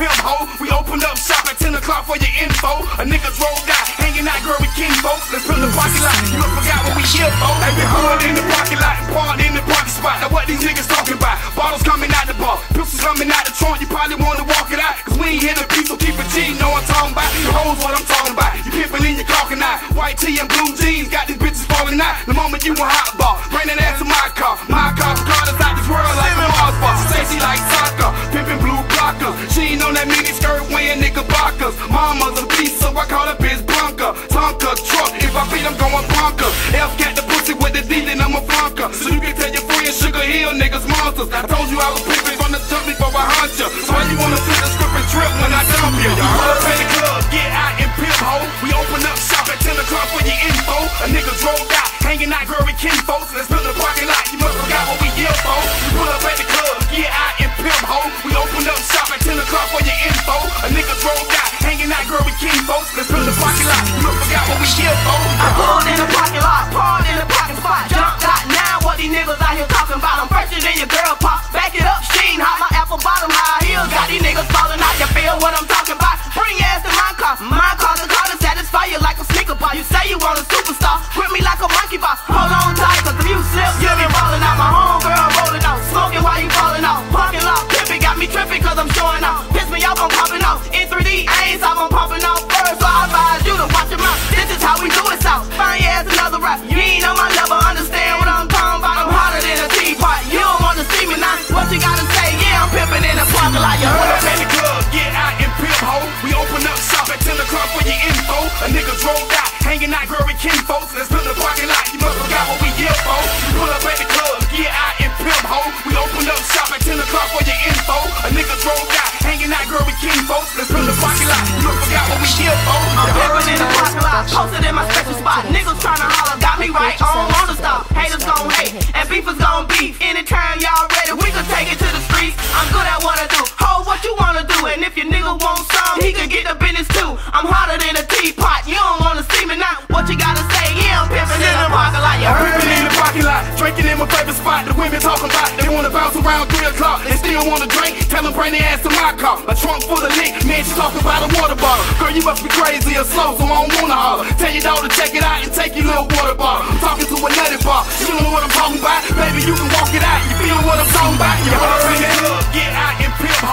pimp hoe. We open up shop at 10 o'clock for your info. A nigga drove out, hanging out, girl, we king folks. Let's put the parking lot. You done forgot what we here for. Hey, we hood in the parking lot, parked in the parking spot. Now what these niggas talking about? Bottles coming out the bar, pistols coming out the trunk. You probably wanna walk it out, cause we ain't here to beat, so keep it G. Know what I'm talking about? You hoes what I'm talking about. You pimpin' in your clockin' out. White tee and blue jeans, got these bitches falling out. The moment you a hot ball, bring that ass to my car. My car, Carter's out this world like a Mars bar. She say she like soccer, pimpin' blue blockers. She ain't on that mini skirt wearing knickerbockers. Mama's a beast, so I call her bitch Blanca. Tonka truck, if I beat, I'm going Bronca. F got the pussy with the D, then I'm a flunker. So you can tell your friends Sugar Hill niggas monsters. I told you I was pimpin' from the jump before I hunt ya. So why you wanna flip the script and trip when I dump ya? Y'all up in the club, get out and pimp hoe. We open up shop at 10 o'clock for your info. A nigga drove out, hanging out, girl, we kin folks. Let's build the parking lot, you must forgot what we here for. We pull up at the club, get out and pimp hoe. We open up shop at 10 o'clock for your info. A nigga drove out, hanging out, girl, we kin folks. Let's build the parking lot, you must forgot what we here for. I pulled in the parking lot, parked in the parking spot. Jumped out now, what these niggas out here talking about? I'm fresher than your girl pop. Back it up, Sheen, hot my apple bottom high heels. Got these niggas falling out, you feel what I'm talking about? Bring your ass to my car. My car's a car to satisfy you like a sneaker bar. You say you want a superstar, grip me like a monkey box. Hold on tight, cause if you slip, you'll be rolling out. My homegirl rolling out, smoking while you falling out. Parking lot pimping, got me tripping cause I'm showing out. Piss me off, I'm popping off. In 3D, I ain't stop, I'm popping off first. So I advise you to watch your mouth. This is how we do it out. Find your ass another rap. You ain't on my level, understand what I'm talking about. I'm hotter than a teapot. You don't wanna see me now. What you gotta say? Yeah, I'm pimping in the parking lot. You Pull up heard at the club, get out and pimp hoe. We open up shop at 10 o'clock for your info. A nigga drove out, hanging out, girl, we kin folks. Let's build the parking lot, you must forgot what we here for. Pull up at the club, get out and pimp hoe. We open up shop at 10 o'clock for your info. A nigga drove out, hanging out, girl, we kin folks. Let's build the parking lot, you must forgot what we here for. I'm pimping in the parking lot, posted in my special spot. Niggas tryna holler, got me right on the stop. Haters gon' hate, and beefers gon' beef. Anytime y'all ready, we can take it to the streets. I'm good at what I do, hold what you wanna do. And if your nigga want some, he can get the business too. I'm hotter than a teapot, you don't wanna see me now. What you gotta say? Yeah, I'm pimping in the parking lot. You I'm heard pimping me? in the parking lot, drinking in my favorite spot. The women talking about they wanna bounce around 3 o'clock. They still wanna drink, tell them bring their ass to my car. A trunk full of lick, man, she talking about a water bottle. Girl, you must be crazy or slow, so I don't wanna holler. Tell your dog to check it out and take your little water bottle. I'm talking to a nutty bar, you know what I'm talking about. Baby, you can walk it out, you feel what I'm talking about. You heard me? Get out and pimp